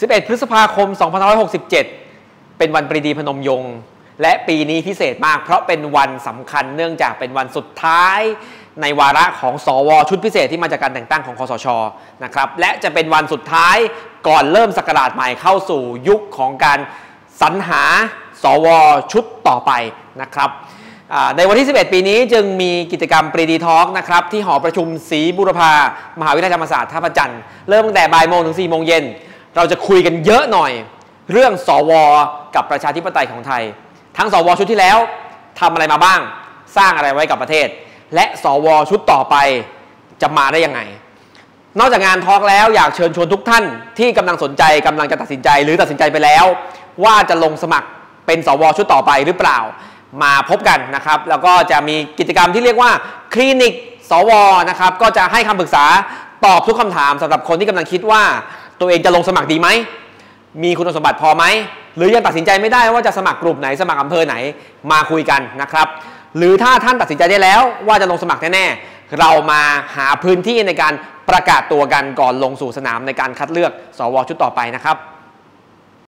11 พฤษภาคม 2567 เป็นวันปรีดีพนมยงค์และปีนี้พิเศษมากเพราะเป็นวันสำคัญเนื่องจากเป็นวันสุดท้ายในวาระของสวชุดพิเศษที่มาจากการแต่งตั้งของคสช.นะครับและจะเป็นวันสุดท้ายก่อนเริ่มศักราชใหม่เข้าสู่ยุคของการสรรหาสวชุดต่อไปนะครับในวันที่ 11 ปีนี้จึงมีกิจกรรมปรีดีทอล์กนะครับที่หอประชุมศรีบุรพามหาวิทยาลัยธรรมศาสตร์ท่าพระจันทร์เริ่มตั้งแต่บ่ายโมงถึง4 โมงเย็นเราจะคุยกันเยอะหน่อยเรื่องสวกับประชาธิปไตยของไทยทั้งสวชุดที่แล้วทำอะไรมาบ้างสร้างอะไรไว้กับประเทศและสวชุดต่อไปจะมาได้ยังไงนอกจากงานทอล์กแล้วอยากเชิญชวนทุกท่านที่กำลังสนใจกำลังจะตัดสินใจหรือตัดสินใจไปแล้วว่าจะลงสมัครเป็นสวชุดต่อไปหรือเปล่ามาพบกันนะครับแล้วก็จะมีกิจกรรมที่เรียกว่าคลินิกสวนะครับก็จะให้คำปรึกษาตอบทุกคำถามสำหรับคนที่กำลังคิดว่าตัวเองจะลงสมัครดีไหมมีคุณสมบัติพอไหมหรือยังตัดสินใจไม่ได้ว่าจะสมัครกลุ่มไหนสมัครอำเภอไหนมาคุยกันนะครับหรือถ้าท่านตัดสินใจได้แล้วว่าจะลงสมัครแน่ๆเรามาหาพื้นที่ในการประกาศตัวกันก่อนลงสู่สนามในการคัดเลือกสวชุดต่อไปนะครับ